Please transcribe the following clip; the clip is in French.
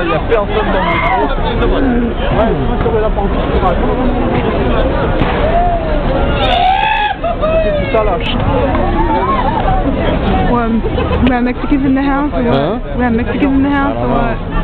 il y a personne dans le métro. Ouais, moi sur la pancarte. C'est ça là. We have Mexicans in the house or what? We have Mexicans in the house or what?